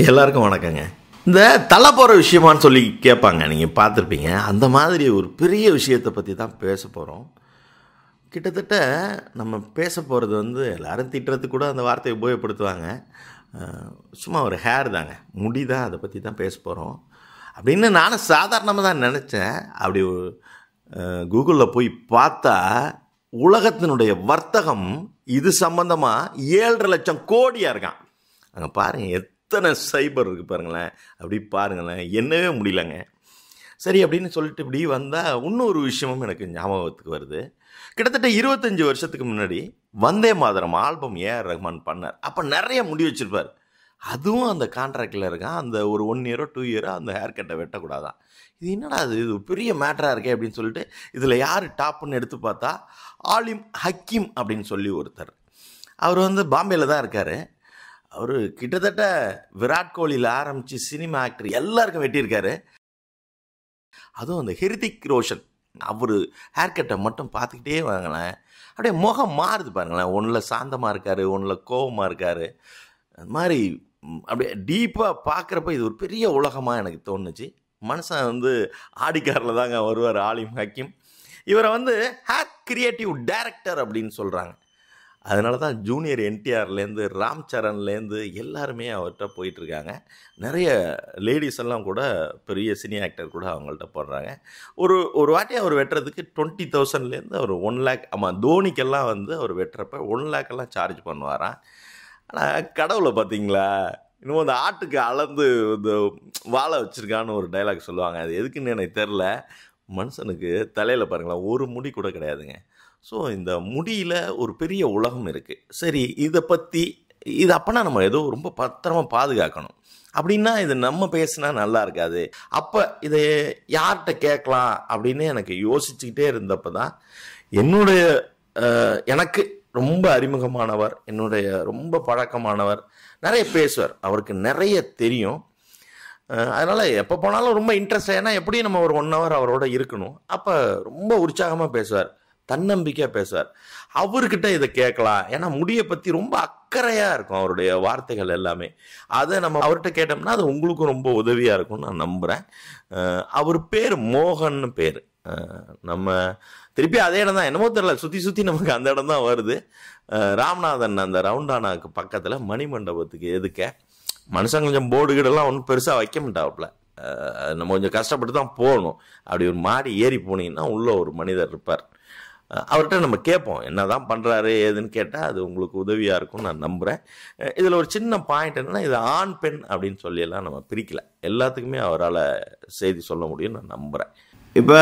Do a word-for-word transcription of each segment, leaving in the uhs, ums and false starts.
எல்லாருக்கும் வணக்கங்க. இந்த தலை போகிற விஷயமானு சொல்லி கேட்பாங்க, நீங்கள் பார்த்துருப்பீங்க. அந்த மாதிரி ஒரு பெரிய விஷயத்தை பற்றி தான் பேச போகிறோம். கிட்டத்தட்ட நம்ம பேச போகிறது வந்து எல்லோரும் திட்டுறதுக்கு கூட அந்த வார்த்தையை உபயோகப்படுத்துவாங்க. சும்மா ஒரு ஹேர் தாங்க, முடி தான். அதை பற்றி தான் பேச போகிறோம் அப்படின்னு நானும் சாதாரணமாக தான் நினச்சேன். அப்படி கூகுளில் போய் பார்த்தா உலகத்தினுடைய வர்த்தகம் இது சம்பந்தமாக ஏழரை லட்சம் கோடியாக இருக்கான். அங்கே பாருங்கள், எத்தனை சைபர் இருக்குது பாருங்களேன். அப்படி பாருங்களேன், என்னவே முடியலங்க. சரி அப்படின்னு சொல்லிட்டு இப்படி வந்தால் இன்னொரு விஷயமும் எனக்கு ஞாபகத்துக்கு வருது. கிட்டத்தட்ட இருபத்தஞ்சி வருஷத்துக்கு முன்னாடி வந்தே மாதரம் ஆல்பம் ஏஆர் ரஹ்மான் பண்ணார். அப்போ நிறைய முடி வச்சுருப்பார். அதுவும் அந்த கான்ட்ராக்டில் இருக்கான். அந்த ஒரு ஒன் இயரோ டூ இயரோ அந்த ஹேர் கட்டை வெட்டக்கூடாதான். இது என்னடா அது, இது பெரிய மேட்டராக இருக்கே அப்படின்னு சொல்லிட்டு இதில் யார் டாப்புன்னு எடுத்து பார்த்தா ஆலிம் ஹக்கீம் அப்படின்னு சொல்லி ஒருத்தர். அவர் வந்து பாம்பேயில் தான் இருக்கார். அவர் கிட்டத்தட்ட விராட் கோலியில் ஆரம்பித்து சினிமா ஆக்டர் எல்லாருக்கும் வெட்டியிருக்காரு. அதுவும் அந்த ஹிருத்திக் ரோஷன் அவர் ஹேர் கட்டை மட்டும் பார்த்துக்கிட்டே வாங்கினேன். அப்படியே முகம் மாறுது பாருங்களேன். ஒன்றில் சாந்தமாக இருக்கார், ஒன்றில் கோபமாக இருக்கார். அது மாதிரி அப்படியே டீப்பாக பார்க்குறப்ப இது ஒரு பெரிய உலகமாக எனக்கு தோணுச்சு. மனுஷன் வந்து ஆடிக்காரில் தாங்க வருவார் ஆலிம் ஹக்கீம். இவரை வந்து ஹேர் கிரியேட்டிவ் டைரக்டர் அப்படின்னு சொல்கிறாங்க. அதனால தான் ஜூனியர் என்டிஆர்லேருந்து ராம் சரண்லேருந்து எல்லாருமே அவர்கிட்ட போயிட்டுருக்காங்க. நிறைய லேடிஸ் எல்லாம் கூட பெரிய சினி ஆக்டர் கூட அவங்கள்ட்ட போடுறாங்க. ஒரு ஒரு வாட்டி அவர் வெட்டுறதுக்கு டுவெண்ட்டி தௌசண்ட்லேருந்து அவர் ஒன் லேக் ஆமாம் தோனிக்கெல்லாம் வந்து அவர் வெட்டுறப்ப ஒன் லேக்கெல்லாம் சார்ஜ் பண்ணுவாராம். ஆனால் கடவுளை பார்த்தீங்களா, இன்னும் அந்த ஆட்டுக்கு அளந்து இந்த வாழை வச்சுருக்கான்னு ஒரு டைலாக் சொல்லுவாங்க. அது எதுக்குன்னு எனக்கு தெரில. மனுஷனுக்கு தலையில் பாருங்களேன் ஒரு முடி கூட கிடையாதுங்க. ஸோ இந்த முடியில் ஒரு பெரிய உலகம் இருக்குது. சரி, இதை பற்றி இது அப்போனா நம்ம ஏதோ ரொம்ப பத்திரமா பாதுகாக்கணும். அப்படின்னா இது நம்ம பேசினா நல்லா இருக்காது. அப்போ இதை யார்கிட்ட கேட்கலாம் அப்படின்னு எனக்கு யோசிச்சுக்கிட்டே இருந்தப்போ தான் என்னுடைய எனக்கு ரொம்ப அறிமுகமானவர், என்னுடைய ரொம்ப பழக்கமானவர், நிறைய பேசுவார், அவருக்கு நிறைய தெரியும். அதனால் எப்போ போனாலும் ரொம்ப இன்ட்ரெஸ்ட். ஏன்னா எப்படியும் நம்ம ஒரு ஒன் ஹவர் அவரோட இருக்கணும். அப்போ ரொம்ப உற்சாகமாக பேசுவார், தன்னம்பிக்கையாக பேசுவார். அவர்கிட்ட இதை கேட்கலாம். ஏன்னா முடியை பற்றி ரொம்ப அக்கறையாக இருக்கும் அவருடைய வார்த்தைகள் எல்லாமே. அதை நம்ம அவர்கிட்ட கேட்டோம்னா அது உங்களுக்கும் ரொம்ப உதவியாக இருக்கும்னு நான் நம்புகிறேன். அவர் பேர் மோகன்னு பேர். நம்ம திருப்பி அதே இடம் தான், என்னமோ தெரியல, சுற்றி சுற்றி நமக்கு அந்த இடம் தான் வருது. ராமநாதன் அந்த ரவுண்டானாக்கு பக்கத்தில் மணிமண்டபத்துக்கு எதுக்க மனுஷன் கொஞ்சம் போர்டு கீடெல்லாம் ஒன்றும் பெருசாக வைக்க மாட்டாப்புல. நம்ம கொஞ்சம் கஷ்டப்பட்டு தான் போகணும். அப்படி ஒரு மாடி ஏறி போனீங்கன்னா உள்ளே ஒரு மனிதர் இருப்பார். அவர்கிட்ட நம்ம கேட்போம் என்ன தான் பண்ணுறாரு ஏதுன்னு கேட்டால் அது உங்களுக்கு உதவியாக இருக்கும்னு நான் நம்புகிறேன். இதில் ஒரு சின்ன பாயிண்ட் என்னென்னா, இது ஆண் பெண் அப்படின்னு சொல்லியெல்லாம் நம்ம பிரிக்கலை. எல்லாத்துக்குமே அவரால் செய்தி சொல்ல முடியும்னு நான் நம்புகிறேன். இப்போ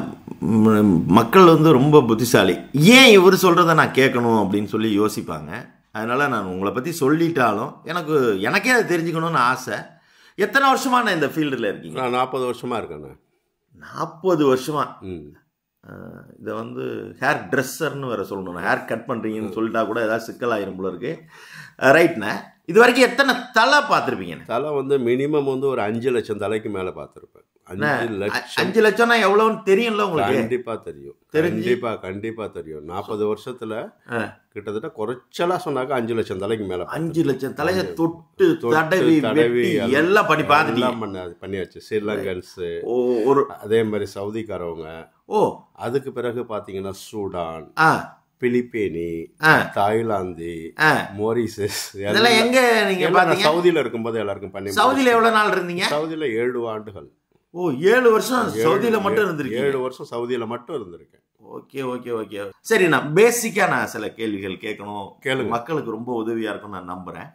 மக்கள் வந்து ரொம்ப புத்திசாலி. ஏன் இவர் சொல்கிறத நான் கேட்கணும் அப்படின்னு சொல்லி யோசிப்பாங்க. அதனால் நான் உங்களை பற்றி சொல்லிட்டாலும் எனக்கு எனக்கே அதை தெரிஞ்சுக்கணும்னு ஆசை. எத்தனை வருஷமாக நான் இந்த ஃபீல்டில் இருக்கீங்க? நான் நாற்பது வருஷமாக இருக்கேண்ணா. நாற்பது வருஷமா? ம் இதை வந்து ஹேர் ட்ரெஸ்ஸர்னு வேறு சொல்லணும். ஹேர் கட் பண்ணுறீங்கன்னு சொல்லிட்டா கூட ஏதாவது சிக்கலாயிரும் போல இருக்கு. ரைட்ண்ணே, இது வரைக்கும் எத்தனை தலை பார்த்துருப்பீங்க? தலை வந்து மினிமம் வந்து ஒரு அஞ்சு லட்சம் தலைக்கு மேலே பார்த்துருப்பேன். அஞ்சு லட்சம் அஞ்சு லட்சம்னா எவ்வளோன்னு தெரியும்ல உங்களுக்கு? கண்டிப்பாக தெரியும். கண்டிப்பாக கண்டிப்பாக தெரியும். நாற்பது வருஷத்தில் கிட்டத்தட்ட குறைச்சலாக சொன்னாக்கா அஞ்சு லட்சம் தலைக்கு மேலே. அஞ்சு லட்சம் தலையை தொட்டு தடவி தடவி எல்லாம் பண்ணி பார்த்துட்டு பண்ண பண்ணியாச்சு. ஸ்ரீலங்கன்ஸு, ஒரு அதே மாதிரி சவுதிக்காரவங்க. ஓ அதுக்கு பிறகு பார்த்தீங்கன்னா சூடான், பிலிப்பீனி, தாய்லாந்து, மொரிஷியஸ், இதெல்லாம் எங்க நீங்க பாத்தீங்க? சவுதியில இருக்கும்போது எல்லாருக்கும் பண்ணி. சவுதியில எவ்வளவு நாள் இருந்தீங்க? சவுதியில ஏழு ஆண்டுகள். ஓ, ஏழு வருஷம் சவுதியில மட்டும் இருந்திருக்கீங்க? ஏழு வருஷம் சவுதியில மட்டும் இருந்திருக்கேன். ஓகே ஓகே ஓகே சரி, நான் பேசிக்கா நான் சில கேள்விகள் கேட்கணும். கேளுங்க, மக்களுக்கு ரொம்ப உதவியா இருக்கும்னு நான் நம்புறேன்.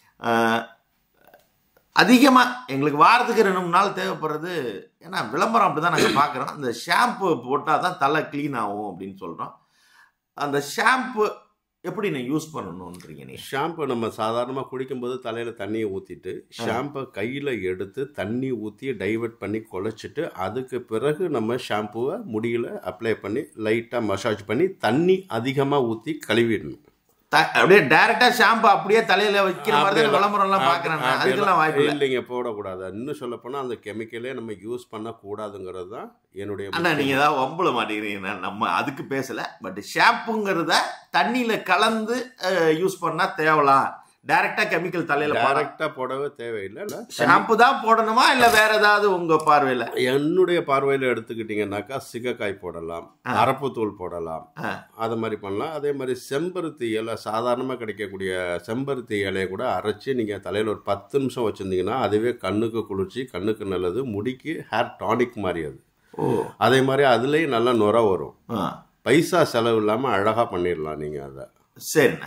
அதிகமா எங்களுக்கு வாரத்துக்கு ரெண்டு மூணு நாள் தேவைப்படுறது. ஏன்னா விளம்பரம் அப்படிதான் நாங்கள் பார்க்குறோம். அந்த ஷாம்பு போட்டால் தான் தலை க்ளீன் ஆகும் அப்படின்னு சொல்கிறோம். அந்த ஷாம்பு எப்படி நீங்கள் யூஸ் பண்ணணுன்றீங்க? நீ ஷாம்பு நம்ம சாதாரணமாக குடிக்கும்போது தலையில் தண்ணியை ஊற்றிட்டு ஷாம்பை கையில் எடுத்து தண்ணி ஊற்றி டைவர்ட் பண்ணி குழைச்சிட்டு அதுக்கு பிறகு நம்ம ஷாம்புவை முடியில் அப்ளை பண்ணி லைட்டாக மசாஜ் பண்ணி தண்ணி அதிகமாக ஊற்றி கழுவிடணும். அப்படியே டைரக்டா ஷாம்பு அப்படியே தலையில வைக்கிற மாதிரி விளம்பரம் எல்லாம் பாக்குறாங்க. அதுக்கெல்லாம் வாய்ப்பு இல்லைங்க, போடக்கூடாது. இன்னும் சொல்ல போனா அந்த கெமிக்கலே நம்ம யூஸ் பண்ண கூடாதுங்கிறது தான் என்னுடைய. ஆனா நீங்க ஏதாவது வம்புல மாட்டேங்கிறீங்க. நம்ம அதுக்கு பேசல. பட் ஷாம்புங்கிறத தண்ணியில கலந்து யூஸ் பண்ணா தேவலாம், டைரக்டா கெமிக்கல் தலையில டைரக்டா போடவே தேவையில்லை. ஷாம்பு தான் போடணுமா இல்ல வேற ஏதாவது உங்க பார்வையில? என்னுடைய பார்வையில எடுத்துக்கிட்டீங்கன்னாக்கா சிகக்காய் போடலாம், அரப்பு தூள் போடலாம், அது மாதிரி பண்ணலாம். அதே மாதிரி செம்பருத்தி இலை, சாதாரணமா கிடைக்கக்கூடிய செம்பருத்தி இலையை கூட அரைச்சி நீங்க தலையில ஒரு பத்து நிமிஷம் வச்சிருந்தீங்கன்னா அதுவே கண்ணுக்கு குளிர்ச்சி, கண்ணுக்கு நல்லது, முடிக்கு ஹேர் டானிக் மாதிரி அது. அதே மாதிரி அதுலயும் நல்லா நுர வரும். பைசா செலவு இல்லாம அழகா பண்ணிடலாம் நீங்க அதை. சரிண்ணே.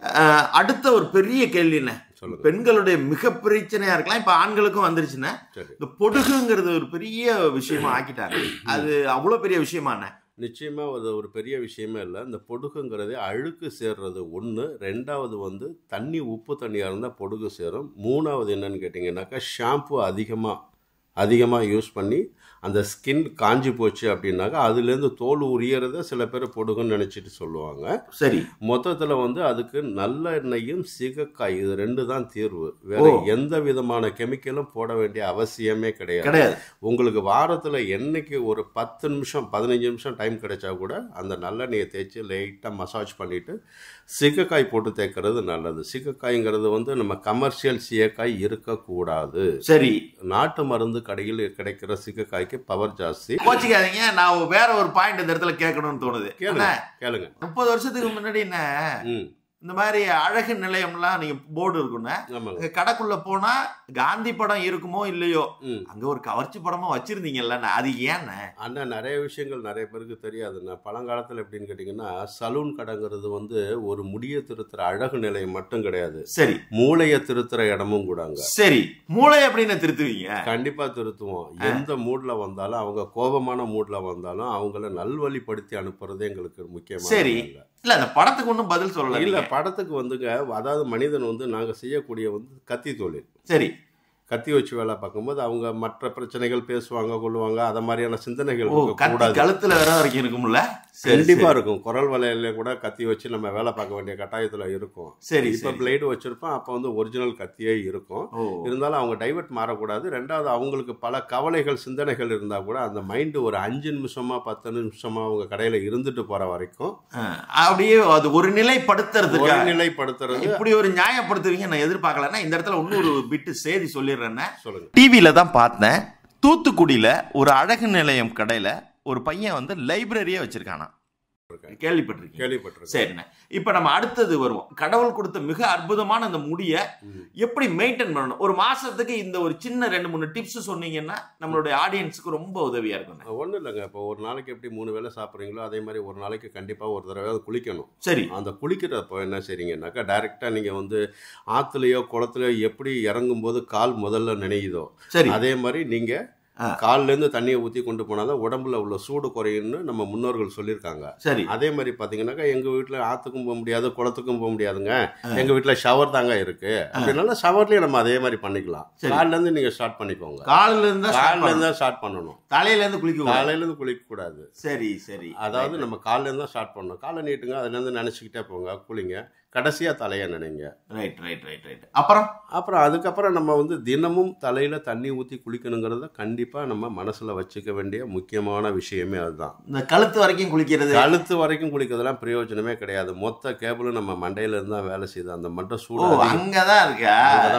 அடுத்த ஒரு பெரிய கேள்விண்ணே, பெண்களுடைய மிக பிரச்சனையா இருக்கலாம், இப்ப ஆண்களுக்கும் வந்துருச்சுன்னா இந்த பொடுகுங்கிறது ஒரு பெரிய விஷயமா ஆக்கிட்டாங்க. அது அவ்வளவு பெரிய விஷயமாண்ணே? நிச்சயமா அது ஒரு பெரிய விஷயமே இல்லை. இந்த பொடுகுங்கிறதே அழுக்கு சேர்றது ஒன்று. ரெண்டாவது வந்து தண்ணி உப்பு தண்ணியாக இருந்தால் பொடுகு சேரும். மூணாவது என்னன்னு கேட்டிங்கன்னாக்கா ஷாம்பு அதிகமாக அதிகமாக யூஸ் பண்ணி அந்த ஸ்கின் காஞ்சி போச்சு அப்படின்னாக்கா அதுலேருந்து தோல் உரியறத சில பேர் பொடுகுன்னு நினச்சிட்டு சொல்லுவாங்க. சரி, மொத்தத்தில் வந்து அதுக்கு நல்ல எண்ணெயும் சிகக்காய் இது ரெண்டு தான் தீர்வு. வேற எந்த விதமான கெமிக்கலும் போட வேண்டிய அவசியமே கிடையாது கிடையாது உங்களுக்கு வாரத்தில் என்னைக்கு ஒரு பத்து நிமிஷம் பதினஞ்சு நிமிஷம் டைம் கிடைச்சா கூட அந்த நல்லெண்ணெயை தேய்ச்சி லைட்டாக மசாஜ் பண்ணிவிட்டு சிகக்காய் போட்டு தேய்க்கிறது நல்லது. சிகக்காய்ங்கிறது வந்து நம்ம கமர்ஷியல் சீயக்காய் இருக்கக்கூடாது. சரி, நாட்டு மருந்து கடையில் கிடைக்கிற சிகக்காய்க்கு பவர் ஜாஸ்தி. கோச்சிக்காதீங்க, நான் வேற ஒரு பாயிண்ட் இந்த இடத்துல கேட்கணும்னு தோணுது. கேளுங்க. முப்பது வருஷத்துக்கு முன்னாடி என்ன இந்த மாதிரி அழகு நிலையம்லாம் நீங்க போர்டு இருக்குன்னு கடைக்குள்ள போனா காந்தி படம் இருக்குமோ இல்லையோ அங்க ஒரு கவர்ச்சி படமா வச்சிருந்தீங்கல்ல, அது ஏன்னு? அண்ணா நிறைய விஷயங்கள் நிறைய பேருக்கு தெரியாதுண்ணா. பழங்காலத்துல எப்படின்னு கேட்டீங்கன்னா சலூன் கடைங்கிறது வந்து ஒரு முடிய திருத்துற அழகு நிலையம் மட்டும் கிடையாது. சரி, மூளைய திருத்துற இடமும் கூடாங்க. சரி, மூளை அப்படின்னு திருத்துவீங்க? கண்டிப்பா திருத்துவோம். எந்த மூட்ல வந்தாலும் அவங்க கோபமான மூட்ல வந்தாலும் அவங்கள நல்வழிப்படுத்தி அனுப்புறதே எங்களுக்கு முக்கியமான. சரி, இல்ல அந்த படத்துக்கு ஒன்றும் பதில் சொல்லல. இல்ல படத்துக்கு வந்துங்க, அதாவது மனிதன் வந்து நாங்க செய்யக்கூடிய வந்து கத்தி தொழில். சரி, கத்தி வச்சு வேலை பார்க்கும்போது அவங்க மற்ற பிரச்சனைகள் பேசுவாங்க கொள்ளுவாங்க, அத மாதிரியான சிந்தனைகள் கழுத்துல வேற வரைக்கும் இருக்கும்ல? கண்டிப்பா இருக்கும். குரல் வலையில கூட கத்தி வச்சு நம்ம வேலை பார்க்க வேண்டிய கட்டாயத்துல இருக்கும். சரி, இப்ப பிளேடு வச்சிருப்போம், அப்ப வந்து ஒரிஜினல் கத்தியே இருக்கும். இருந்தாலும் அவங்க டைவர்ட் மாறக்கூடாது. ரெண்டாவது அவங்களுக்கு பல கவலைகள் சிந்தனைகள் இருந்தா கூட அந்த மைண்ட் ஒரு அஞ்சு நிமிஷமா பத்து நிமிஷமா அவங்க கடையில இருந்துட்டு போற வரைக்கும் அப்படியே அது ஒரு நிலைப்படுத்துறது ஒரு நிலைப்படுத்துறது. இப்படி ஒரு நியாயப்படுத்துவீங்க நான் எதிர்பார்க்கலன்னா. இந்த இடத்துல இன்னொரு பிட்டு செய்தி சொல்லிடுறேன். சொல்லுங்க. டிவியில தான் பார்த்தேன், தூத்துக்குடியில ஒரு அழகு நிலையம் கடையில ஒரு பையன் வந்து லைப்ரரியே வச்சிருக்கானா. கேள்விப்பட்டிருக்கேன். கேள்விப்பட்டிருக்கேன். சரிண்ணே, இப்ப நம்ம அடுத்தது வருவோம். கடவுள் கொடுத்த மிக அற்புதமான அந்த முடிய எப்படி மெயின்டைன் பண்ணணும், ஒரு மாசத்துக்கு இந்த ஒரு சின்ன ரெண்டு மூணு டிப்ஸ் சொன்னீங்கன்னா நம்மளுடைய ஆடியன்ஸுக்கு ரொம்ப உதவியா இருக்கும். ஒன்றும் இல்லைங்க, இப்போ ஒரு நாளைக்கு எப்படி மூணு வேளை சாப்பிட்றீங்களோ அதே மாதிரி ஒரு நாளைக்கு கண்டிப்பாக ஒரு தடவை குளிக்கணும். சரி, அந்த குளிக்கிறப்போ என்ன செய்றீங்கன்னாக்கா டைரெக்டாக நீங்கள் வந்து ஆற்றுலையோ குளத்துலையோ எப்படி இறங்கும் போது கால் முதல்ல நினையுதோ சரி அதே மாதிரி நீங்கள் காலிலேருந்து தண்ணியை ஊற்றி கொண்டு போனாதான் உடம்புல உள்ள சூடு குறையும்னு நம்ம முன்னோர்கள் சொல்லியிருக்காங்க. சரி, அதே மாதிரி பார்த்தீங்கன்னாக்கா எங்கள் வீட்டில் ஆற்றுக்கும் போக முடியாது குளத்துக்கும் போக முடியாதுங்க, எங்கள் வீட்டில் ஷவர் தாங்க இருக்கு அப்படின்னால ஷவர்லேயே நம்ம அதே மாதிரி பண்ணிக்கலாம். காலிலேருந்து நீங்கள் ஸ்டார்ட் பண்ணிக்கோங்க. காலிலேருந்து காலிலேருந்து தான் ஸ்டார்ட் பண்ணணும். தலையிலேருந்து குளிக்க காலையிலேருந்து குளிக்கக்கூடாது. சரி சரி, அதாவது நம்ம காலிலேருந்து தான் ஸ்டார்ட் பண்ணணும். காலை நீட்டுங்க, அதுலேருந்து நினச்சிக்கிட்டே போங்க, குளிங்க, கடைசியாக தலையை நினைங்க. ரைட் ரைட் ரைட் ரைட் அப்புறம் அப்புறம் அதுக்கப்புறம் நம்ம வந்து தினமும் தலையில் தண்ணி ஊற்றி குளிக்கணுங்கிறத கண்டிப்பாக நம்ம மனசில் வச்சுக்க வேண்டிய முக்கியமான விஷயமே அதுதான். இந்த கழுத்து வரைக்கும் குளிக்கிறது, கழுத்து வரைக்கும் குளிக்கிறதுலாம் பிரயோஜனமே கிடையாது. மொத்த கேபிளும் நம்ம மண்டையில இருந்து தான் வேலை செய்யுது. அந்த மண்டை சூடு அங்கதான் இருக்கு,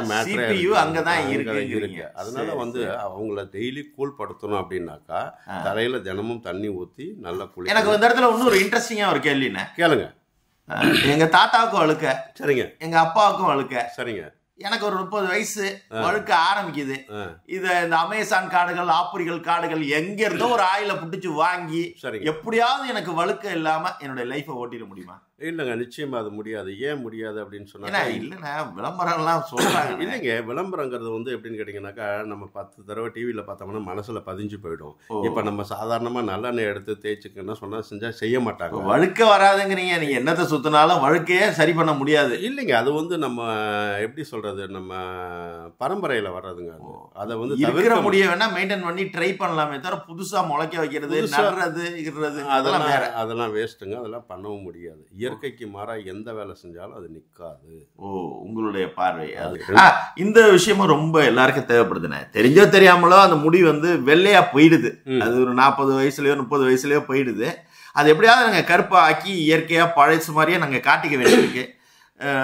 அங்கதான் இருக்கு. அதனால வந்து அவங்கள டெய்லி கூல் படுத்தணும் அப்படின்னாக்கா தலையில தினமும் தண்ணி ஊற்றி நல்லா குளி. எனக்கு இந்த இடத்துல இன்னொரு இன்ட்ரெஸ்டிங்கா ஒரு கேள்வின்னு கேளுங்க. எங்க தாத்தாவுக்கும் அழுக்க, சரிங்க, எங்க அப்பாவுக்கும் அழுக்க, சரிங்க, எனக்கு ஒரு முப்பது வயசு, வழுக்க ஆரம்பிக்குது. இத இந்த அமேசான் காடுகள் ஆப்பிரிக்கல் காடுகள் எங்க இருந்தோ ஒரு ஆயில புடிச்சு வாங்கி எப்படியாவது எனக்கு வழுக்க இல்லாம என்னோட லைஃபை ஓட்டிட முடியுமா? இல்லைங்க, நிச்சயமா அது முடியாது. ஏன் முடியாது அப்படின்னு சொன்னா, இல்லைண்ணா விளம்பரம் எல்லாம் சொல்றாங்க. இல்லைங்க, விளம்பரங்கிறது வந்து எப்படின்னு கேட்டீங்கன்னாக்கா நம்ம பத்து தடவை டிவியில பார்த்தோம்னா மனசுல பதிஞ்சு போயிடும். இப்ப நம்ம சாதாரணமா நல்லெண்ணெய் எடுத்து தேய்ச்சிக்கன்னா சொன்னா செஞ்சா செய்ய மாட்டாங்க. வழுக்க வராதுங்கிறீங்க, நீங்க என்னத்தை சுத்தினாலும் வழுக்கையே சரி பண்ண முடியாது. இல்லைங்க, அது வந்து நம்ம எப்படி சொல்றது, நம்ம பரம்பரையில வர்றதுங்க. அதை வந்து இருக்கிற முடிய வேணா மெயின்டைன் பண்ணி ட்ரை பண்ணலாமே தவிர புதுசா முளைக்க வைக்கிறது நடுறது அதெல்லாம் அதெல்லாம் வேஸ்ட்டுங்க. அதெல்லாம் பண்ணவும் முடியாது. இயற்கைக்கு மாறா எந்த வேலை செஞ்சாலும் அது நிக்காது. ஓ, உங்களுடைய பார்வை அது. இந்த விஷயமும் ரொம்ப எல்லாருக்கும் தேவைப்படுதுண்ணே. தெரிஞ்சோ தெரியாமலோ அந்த முடி வந்து வெள்ளையா போயிடுது. அது ஒரு நாற்பது வயசுலயோ முப்பது வயசுலயோ போயிடுது. அது எப்படியாவது நாங்கள் கருப்பா ஆக்கி இயற்கையா பழசு மாதிரியே நாங்கள் காட்டிக்க வேண்டியிருக்கு.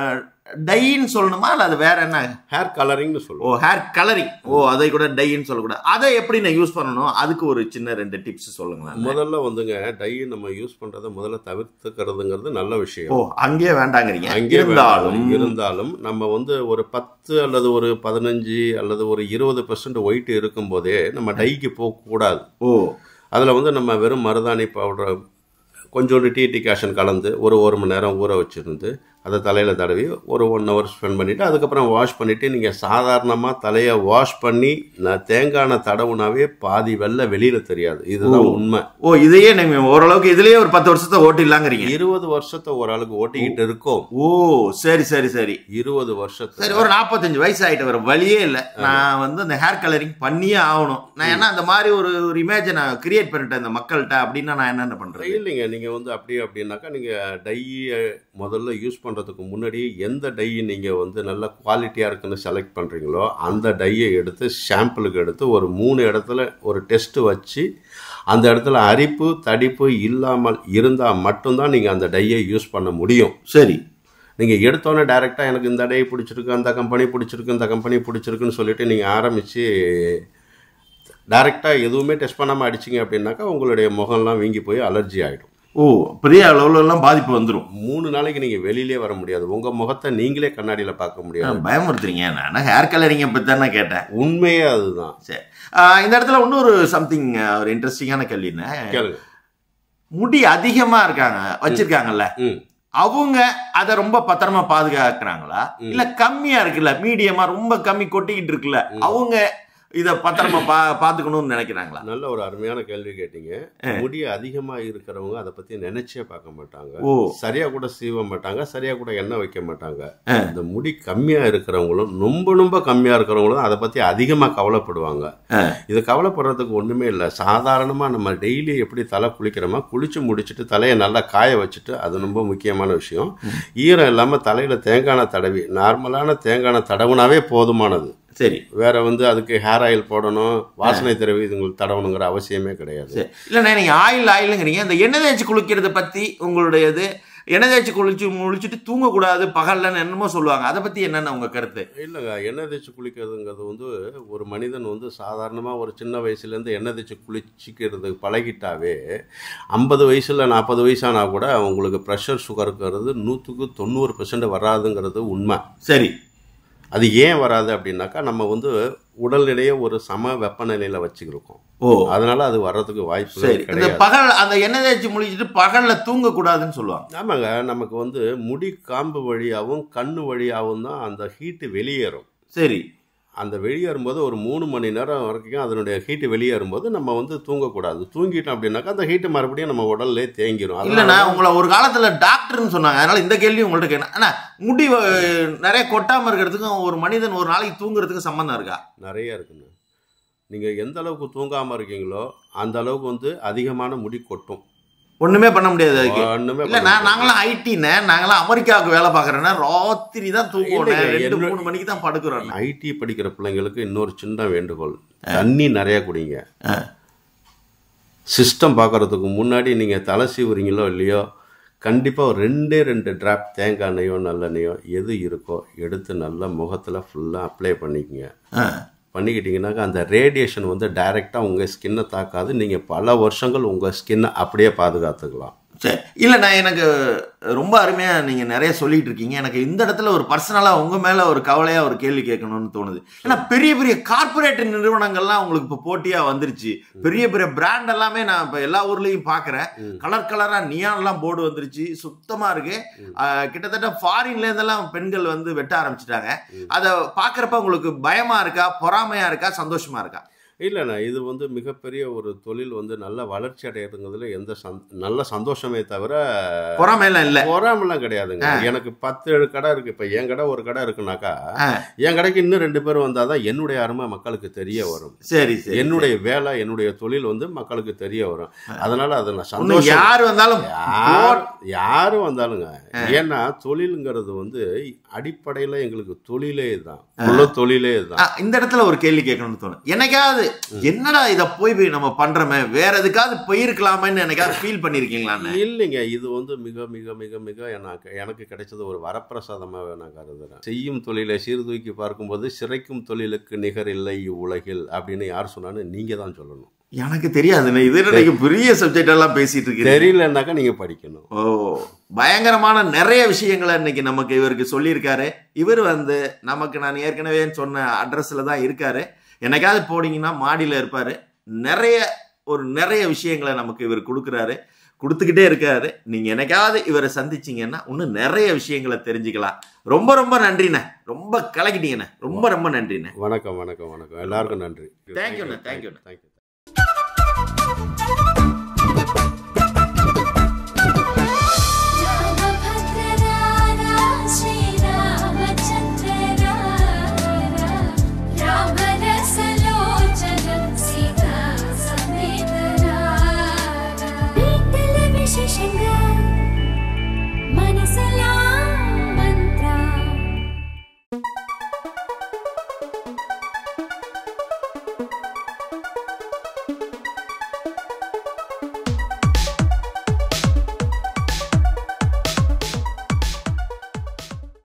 டைன்னு சொல்லணுமா இல்லை அது வேற என்ன? ஹேர் கலரிங்னு ஓ சொல்லுவோம். Hair colouring. ஓ அதை கூட டைன்னு சொல்லக்கூடாது. அதை எப்படி நான் யூஸ் பண்ணணும், அதுக்கு ஒரு சின்ன ரெண்டு டிப்ஸ் சொல்லுங்களேன். முதல்ல வந்துங்க டை நம்ம யூஸ் பண்றதை முதல்ல தவிர்த்துக்கிறதுங்கிறது நல்ல விஷயம். ஓ அங்கேயே வேண்டாங்கிறீங்க. அங்கே இருந்தாலும் இருந்தாலும் நம்ம வந்து ஒரு பத்து அல்லது ஒரு பதினஞ்சு அல்லது ஒரு இருபது பெர்சன்ட் ஒயிட் இருக்கும் போதே நம்ம டைக்கு போகக்கூடாது. ஓ அதில் வந்து நம்ம வெறும் மருதாணி பவுடர் கொஞ்சோண்டு டீ டிகாஷன் கலந்து ஒரு ஒரு மணி நேரம் ஊற வச்சுருந்து அதை தலையில் தடவி ஒரு ஒன் ஹவர் ஸ்பெண்ட் பண்ணிவிட்டு அதுக்கப்புறம் வாஷ் பண்ணிவிட்டு நீங்கள் சாதாரணமாக தலையை வாஷ் பண்ணி நான் தேங்காய் எண்ணெய் தடவுனாவே பாதி வெள்ளை வெளியில் தெரியாது. இதுதான் உண்மை. ஓ இதையே நீங்கள் ஓரளவுக்கு இதுலேயே ஒரு பத்து வருஷத்தை ஓட்டிடலாங்கிறீங்க. இருபது வருஷத்தை ஓரளவுக்கு ஓட்டிக்கிட்டு இருக்கோம். ஓ சரி சரி சரி. இருபது வருஷத்து சரி ஒரு நாற்பத்தஞ்சு வயசு ஆகிட்டு வர வழியே இல்லை, நான் வந்து அந்த ஹேர் கலரிங் பண்ணியே ஆகணும். நான் ஏன்னா அந்த மாதிரி ஒரு ஒரு இமேஜை நான் கிரியேட் பண்ணிட்டேன் இந்த மக்கள்கிட்ட அப்படின்னா நான் என்னென்ன பண்ணுறேன்? இல்லைங்க, நீங்கள் வந்து அப்படி அப்படின்னாக்கா நீங்கள் டையை முதல்ல யூஸ் பண்ணுறதுக்கு முன்னாடி எந்த டையை நீங்கள் வந்து நல்ல குவாலிட்டியாக இருக்குன்னு செலக்ட் பண்ணுறீங்களோ அந்த டையை எடுத்து ஷாம்பிளுக்கு எடுத்து ஒரு மூணு இடத்துல ஒரு டெஸ்ட்டு வச்சு அந்த இடத்துல அரிப்பு தடிப்பு இல்லாமல் இருந்தால் மட்டும்தான் நீங்கள் அந்த டையை யூஸ் பண்ண முடியும். சரி, நீங்கள் எடுத்தோன்னே டைரெக்டாக எனக்கு இந்த டை பிடிச்சிருக்கு, அந்த கம்பெனி பிடிச்சிருக்கு, இந்த கம்பெனி பிடிச்சிருக்குன்னு சொல்லிட்டு நீங்கள் ஆரம்பித்து டைரெக்டாக எதுவுமே டெஸ்ட் பண்ணாமல் அடிச்சிங்க அப்படின்னாக்கா உங்களுடைய முகம்லாம் வீங்கி போய் அலர்ஜி ஆகிடும். ஓ பெரிய அளவுலலாம் பாதிப்பு வந்துடும். மூணு நாளைக்கு நீங்கள் வெளியிலே வர முடியாது. உங்கள் முகத்தை நீங்களே கண்ணாடியில் பார்க்க முடியாது. பயமுறுத்துறீங்க. நான் ஹேர் கலரிங்கை பற்றி தானே கேட்டேன். உண்மையே அதுதான். சரி, இந்த இடத்துல இன்னொரு சம்திங் ஒரு இன்ட்ரெஸ்டிங்கான கேள்வின்னு கேளுங்க. முடி அதிகமாக இருக்காங்க வச்சிருக்காங்கல்ல, அவங்க அதை ரொம்ப பத்திரமா பாதுகாக்கிறாங்களா இல்ல கம்மியா இருக்குல்ல மீடியமா ரொம்ப கம்மி கொட்டிக்கிட்டு இருக்குல்ல அவங்க இதை பத்திரமா பா பார்த்துக்கணும்னு நினைக்கிறாங்களா? நல்ல ஒரு அருமையான கேள்வி கேட்டீங்க. முடி அதிகமாக இருக்கிறவங்க அதை பற்றி நினைச்சே பார்க்க மாட்டாங்க. ஓ சரியா கூட சீவ மாட்டாங்க, சரியா கூட எண்ணெய் வைக்க மாட்டாங்க. இந்த முடி கம்மியாக இருக்கிறவங்களும் ரொம்ப ரொம்ப கம்மியாக இருக்கிறவங்களும் அதை பற்றி அதிகமாக கவலைப்படுவாங்க. இது கவலைப்படுறதுக்கு ஒன்றுமே இல்லை. சாதாரணமாக நம்ம டெய்லி எப்படி தலை குளிக்கிறோமா குளிச்சு முடிச்சுட்டு தலையை நல்லா காய வச்சுட்டு, அது ரொம்ப முக்கியமான விஷயம். ஈரம் இல்லாமல் தலையில் தேங்காய் எண்ணெய் தடவி நார்மலான தேங்காய் எண்ணெய் தடவுனாவே போதுமானது. சரி, வேற வந்து அதுக்கு ஹேர் ஆயில் போடணும், வாசனை திரவி இதுங்களுக்கு தடவணுங்கிற அவசியமே கிடையாது. இல்லைண்ணா நீங்கள் ஆயில் ஆயிலுங்கிறீங்க, இந்த எண்ணெய் தேய்ச்சி குளிக்கிறத பற்றி உங்களுடையது எண்ணெய் தேய்ச்சி குளிச்சு முழிச்சுட்டு தூங்கக்கூடாது பகல்லன்னு என்னமோ சொல்லுவாங்க, அதை பற்றி என்னென்ன உங்கள் கருத்து? இல்லைங்க, எண்ணெய் தேய்ச்சி குளிக்கிறதுங்கிறது வந்து ஒரு மனிதன் வந்து சாதாரணமாக ஒரு சின்ன வயசுலேருந்து எண்ணெய் தேய்ச்சி குளிச்சிக்கிறது பழகிட்டாவே ஐம்பது வயசில் நாற்பது வயசானா கூட அவங்களுக்கு ப்ரெஷர் சுகருங்கிறது நூற்றுக்கு தொண்ணூறு பெர்சன்ட் வராதுங்கிறது உண்மை. சரி, அது ஏன் வராது அப்படின்னாக்கா நம்ம வந்து உடல்நிலையை ஒரு சம வெப்பநிலையில் வச்சுக்கிருக்கோம். ஓ அதனால அது வர்றதுக்கு வாய்ப்பு கிடையாது. பகல் அந்த எண்ணெய் தேய்ச்சி முடிச்சுட்டு பகல்ல தூங்கக்கூடாதுன்னு சொல்லுவாங்க. ஆமாங்க, நமக்கு வந்து முடி காம்பு வழியாகவும் கண்ணு வழியாகவும் தான் அந்த ஹீட்டு வெளியேறும். சரி, அந்த வெளியேறும்போது ஒரு மூணு மணி நேரம் வரைக்கும் அதனுடைய ஹீட்டு வெளியேறும்போது நம்ம வந்து தூங்கக்கூடாது. தூங்கிட்டோம் அப்படின்னாக்கா அந்த ஹீட்டு மறுபடியும் நம்ம உடல்லே தேங்கிடும். இல்லைண்ணா உங்களை ஒரு காலத்தில் டாக்டர்னு சொன்னாங்க, அதனால இந்த கேள்வி உங்கள்கிட்ட கேட்டேன். ஆனால் முடி நிறைய கொட்டாமல் இருக்கிறதுக்கும் ஒரு மனிதன் ஒரு நாளைக்கு தூங்குறதுக்கு சம்மந்தம் இருக்கா? நிறைய இருக்குங்க. நீங்கள் எந்த அளவுக்கு தூங்காமல் இருக்கீங்களோ அந்த அளவுக்கு வந்து அதிகமான முடி கொட்டும். ஒண்ணுமே பண்ண முடியாது. ஒண்ணுமே இல்ல நான் நாங்களாம் ஐடின்னு நாங்களாம் அமெரிக்காவுக்கு வேலை பார்க்குறேன்னா ராத்திரி தான் தூங்குவோம், ரெண்டு மூணு மணிக்கு தான் படுக்கிறோம். ஐடி படிக்கிற பிள்ளைங்களுக்கு இன்னொரு சின்ன வேண்டுகோள், தண்ணி நிறைய குடிங்க. சிஸ்டம் பார்க்கறதுக்கு முன்னாடி நீங்கள் தலை சீவுறீங்களோ இல்லையோ கண்டிப்பாக ஒரு ரெண்டே ரெண்டு ட்ராப் தேங்காய் எண்ணெயோ நல்லெண்ணெயோ எது இருக்கோ எடுத்து நல்லா முகத்தில் ஃபுல்லாக அப்ளை பண்ணிக்கங்க. பண்ணிக்கிட்டிங்கனாக்கா அந்த ரேடியேஷன் வந்து டைரெக்டாக உங்கள் ஸ்கின்னை தாக்காது. நீங்கள் பல வருஷங்கள் உங்கள் ஸ்கின்னை அப்படியே பாதுகாத்துக்கலாம். சரி, இல்லை நான் எனக்கு ரொம்ப அருமையாக நீங்கள் நிறைய சொல்லிகிட்டு இருக்கீங்க. எனக்கு இந்த இடத்துல ஒரு பர்சனலாக உங்கள் மேலே ஒரு கவலையாக ஒரு கேள்வி கேட்கணும்னு தோணுது. ஏன்னா பெரிய பெரிய கார்பரேட் நிறுவனங்கள்லாம் உங்களுக்கு இப்போ போட்டியாக வந்துருச்சு. பெரிய பெரிய பிராண்ட் எல்லாமே நான் இப்போ எல்லா ஊர்லேயும் பார்க்குறேன். கலர் கலராக நியான்லாம் போர்டு வந்துருச்சு, சுத்தமாக இருக்குது. கிட்டத்தட்ட ஃபாரின்லேருந்தெல்லாம் பெண்கள் வந்து வெட்ட ஆரம்பிச்சிட்டாங்க. அதை பார்க்குறப்ப உங்களுக்கு பயமாக இருக்கா, பொறாமையாக இருக்கா, சந்தோஷமாக இருக்கா? இல்லைண்ணா, இது வந்து மிகப்பெரிய ஒரு தொழில் வந்து நல்ல வளர்ச்சி அடையிறதுங்கிறதுல எந்த சந் நல்ல சந்தோஷமே தவிர பொறாமையெல்லாம் இல்லை. பொறாமெல்லாம் கிடையாதுங்க. எனக்கு பத்து ஏழு கடை இருக்குது. இப்போ என் கடை ஒரு கடை இருக்குனாக்கா என் கடைக்கு இன்னும் ரெண்டு பேர் வந்தால் தான் என்னுடைய அருமை மக்களுக்கு தெரிய வரும். சரி சரி, என்னுடைய வேலை என்னுடைய தொழில் வந்து மக்களுக்கு தெரிய வரும். அதனால அதை நான் சந்தோஷம். யார் வந்தாலும் யார் யாரும் வந்தாலுங்க. ஏன்னா தொழிலுங்கிறது வந்து அடிப்படையில் எங்களுக்கு தொழிலே தான், உள்ள தொழிலே தான். இந்த இடத்துல ஒரு கேள்வி கேட்கணும்னு தோணும். என்னைக்காவது என்னடா இதை போய் நம்ம பண்றோமே, வேற எதுக்காவது போயிருக்கலாமேன்னு எனக்காவது ஃபீல் பண்ணிருக்கீங்களா? இல்லைங்க, இது வந்து மிக மிக மிக மிக எனக்கு எனக்கு கிடைச்சது ஒரு வரப்பிரசாதமாக நான் கருதுறேன். செய்யும் தொழிலை சீர்தூக்கி பார்க்கும்போது சிறைக்கும் தொழிலுக்கு நிகர் இல்லை இவ்வுலகில் அப்படின்னு யார் சொன்னான்னு நீங்க தான் சொல்லணும். எனக்கு தெரியாதுண்ணே, இது எனக்கு பெரிய சப்ஜெக்ட் எல்லாம் பேசிட்டு இருக்கு. தெரியலன்னாக்கா நீங்க படிக்கணும். ஓ, பயங்கரமான நிறைய விஷயங்களை இன்னைக்கு நமக்கு இவருக்கு சொல்லியிருக்காரு. இவர் வந்து நமக்கு நான் ஏற்கனவே சொன்ன அட்ரஸ்ல தான் இருக்காரு. என்னைக்காவது போனீங்கன்னா மாடியில் இருப்பாரு. நிறைய ஒரு நிறைய விஷயங்களை நமக்கு இவர் கொடுக்குறாரு, கொடுத்துக்கிட்டே இருக்காரு. நீங்க என்னைக்காவது இவரை சந்திச்சிங்கன்னா இன்னும் நிறைய விஷயங்களை தெரிஞ்சுக்கலாம். ரொம்ப ரொம்ப நன்றிண்ணே, ரொம்ப கலக்கிட்டீங்கண்ணே, ரொம்ப ரொம்ப நன்றிண்ணே. வணக்கம் வணக்கம் வணக்கம், எல்லாருக்கும் நன்றி. தேங்க்யூண்ணே, தேங்க்யூண்ணே, தேங்க்யூ. मनसला मंत्रा